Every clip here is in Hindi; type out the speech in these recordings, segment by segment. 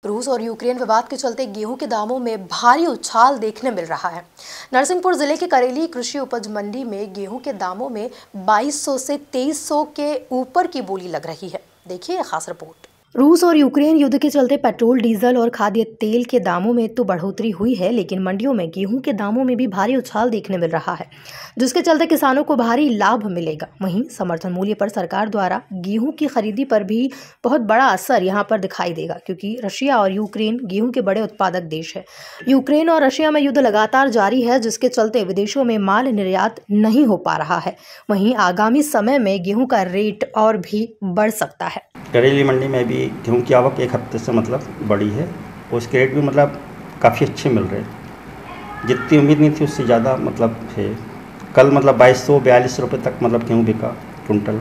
रूस और यूक्रेन विवाद के चलते गेहूं के दामों में भारी उछाल देखने मिल रहा है। नरसिंहपुर जिले के करेली कृषि उपज मंडी में गेहूं के दामों में 2200 से 2300 के ऊपर की बोली लग रही है। देखिए यह खास रिपोर्ट। रूस और यूक्रेन युद्ध के चलते पेट्रोल, डीजल और खाद्य तेल के दामों में तो बढ़ोतरी हुई है, लेकिन मंडियों में गेहूं के दामों में भी भारी उछाल देखने मिल रहा है, जिसके चलते किसानों को भारी लाभ मिलेगा। वहीं समर्थन मूल्य पर सरकार द्वारा गेहूं की खरीदी पर भी बहुत बड़ा असर यहां पर दिखाई देगा, क्योंकि रशिया और यूक्रेन गेहूं के बड़े उत्पादक देश है। यूक्रेन और रशिया में युद्ध लगातार जारी है, जिसके चलते विदेशों में माल निर्यात नहीं हो पा रहा है। वहीं आगामी समय में गेहूं का रेट और भी बढ़ सकता है। करेली मंडी में भी गेहूं की आवक एक हफ्ते से बढ़ी है और उसके रेट भी काफ़ी अच्छे मिल रहे हैं। जितनी उम्मीद नहीं थी उससे ज़्यादा है। कल 2242 रुपये तक गेहूं बिका कुंटल,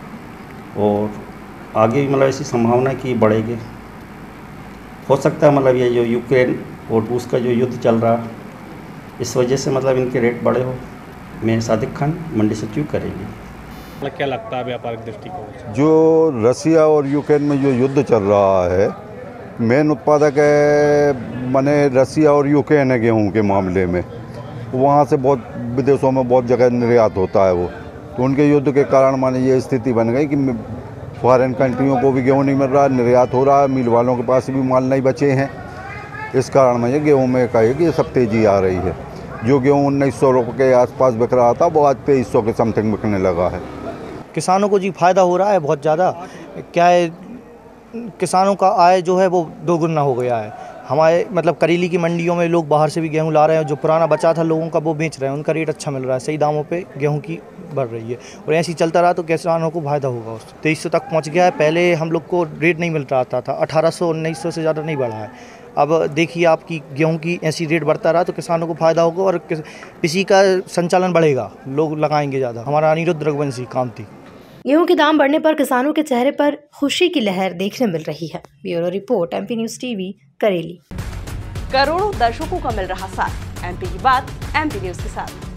और आगे भी ऐसी संभावना है कि बढ़ेगी। हो सकता है ये जो यूक्रेन और रूस का जो युद्ध चल रहा, इस वजह से इनके रेट बढ़े हो। मैं सादिक खान, मंडी सचिव करेली। क्या लगता है व्यापारिक दृष्टिकोण? जो रसिया और यूक्रेन में जो युद्ध चल रहा है, मेन उत्पादक है माने रसिया और यूक्रेन है गेहूं के मामले में। वहाँ से बहुत विदेशों में बहुत जगह निर्यात होता है वो, तो उनके युद्ध के कारण माने ये स्थिति बन गई कि फॉरेन कंट्रियों को भी गेहूं नहीं मिल रहा, निर्यात हो रहा है, मिल वालों के पास भी माल नहीं बचे हैं। इस कारण में ये गेहूँ में कहे कि ये सब तेज़ी आ रही है। जो गेहूँ 1900 रुपये के आसपास बिक रहा था वो आज 2300 के समथिंग बिकने लगा है। किसानों को जी फ़ायदा हो रहा है बहुत ज़्यादा। क्या है, किसानों का आय जो है वो दोगुना हो गया है। हमारे करेली की मंडियों में लोग बाहर से भी गेहूं ला रहे हैं, जो पुराना बचा था लोगों का वो बेच रहे हैं, उनका रेट अच्छा मिल रहा है, सही दामों पे गेहूं की बढ़ रही है। और ऐसे ही चलता रहा तो किसानों को फ़ायदा होगा। उससे 2300 तक पहुंच गया है। पहले हम लोग को रेट नहीं मिल रहा था 1800-1900 से ज़्यादा नहीं बढ़ा है। अब देखिए आपकी गेहूं की ऐसी रेट बढ़ता रहा तो किसानों को फ़ायदा होगा और कृषि का संचालन बढ़ेगा, लोग लगाएंगे ज़्यादा। हमारा अनिरुद्ध रघुवंशी कामती। गेहूं के दाम बढ़ने पर किसानों के चेहरे पर खुशी की लहर देखने मिल रही है। Bureau report, MP news TV, Kareli. करोड़ों दर्शकों का मिल रहा साथ। MP की बात MP न्यूज़ के साथ।